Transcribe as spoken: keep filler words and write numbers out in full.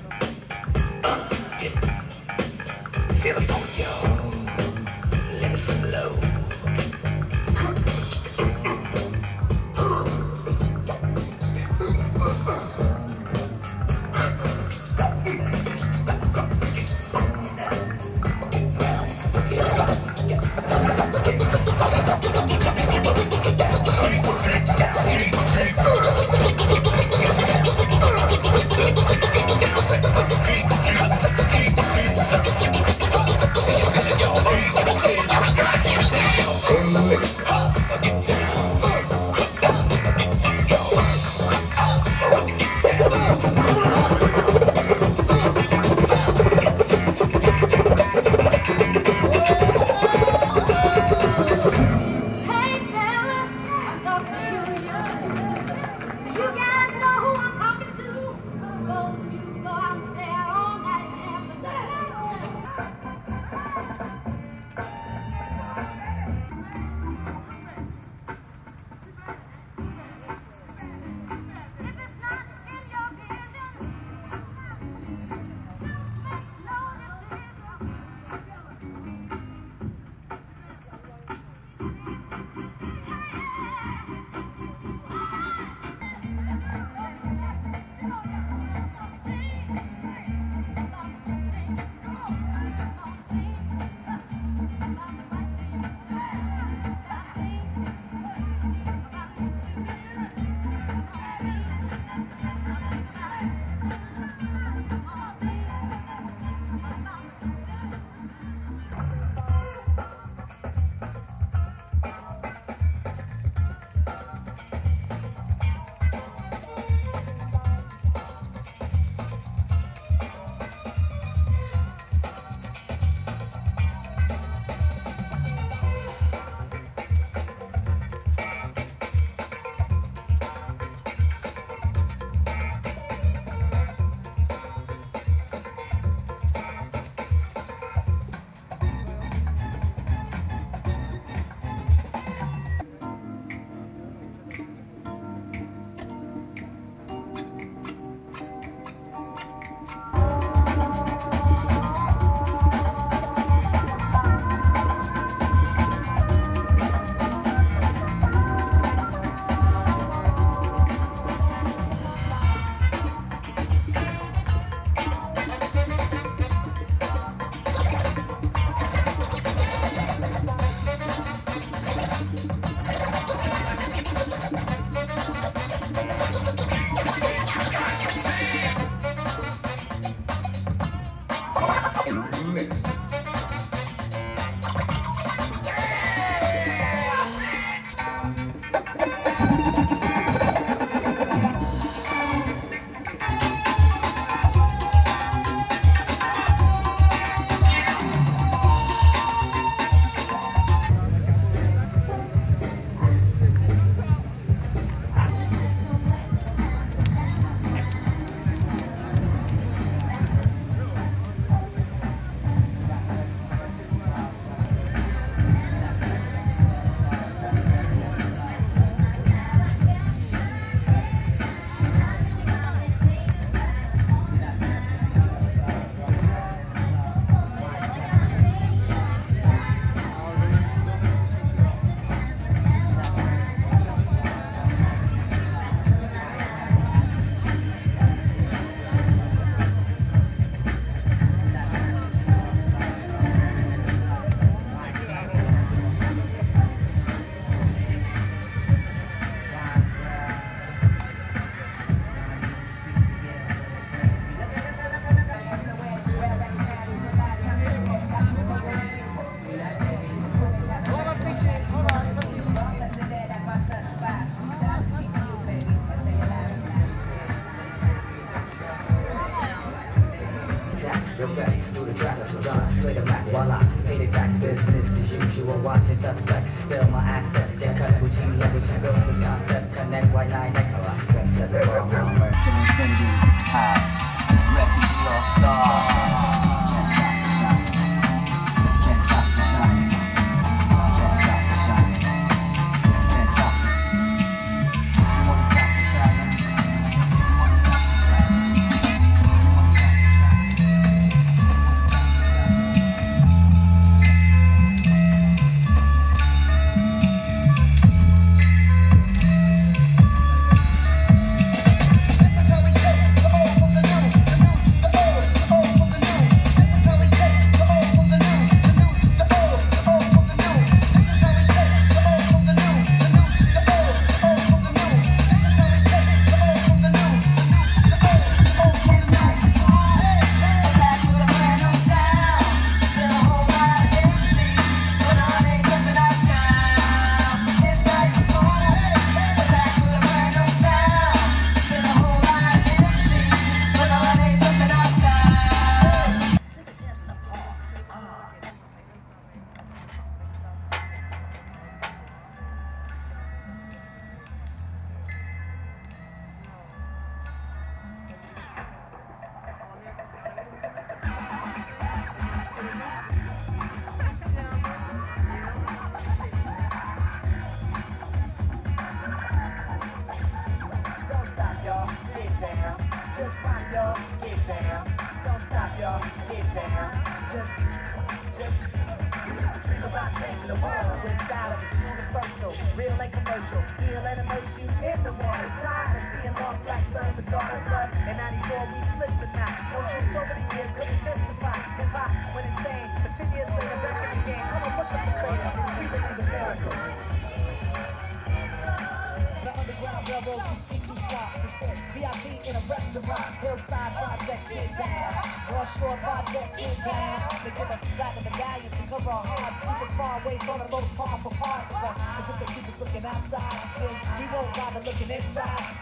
Feel the funk, yo. Let it flow. Watching suspects, spill my assets. They're cut with you, yeah, we should build this concept. Connect white line next. To infinity, high, refugee all star. Can't stop the shine. Can't stop the shine. Can't stop the shine. Can't stop. You wanna stop the shine? You wanna stop the shine? You wanna stop the shine? real and commercial. Heal and immerse you in the waters. Tired of seeing lost black sons and daughters. But in ninety-four we slipped a notch. No truth over the years couldn't testify. Hip hop when it's insane, but ten years later back in the game. Come on, push up the faders. We believe in miracles. The underground railroads we sneak through swamps to sit V I P in a restaurant. Hillside projects get down. North Shore projects get down. They give us platinum medallions to cover our hearts. Keep us far away from the most powerful parts of us. Cause if they keep us looking outside, then we won't bother looking inside.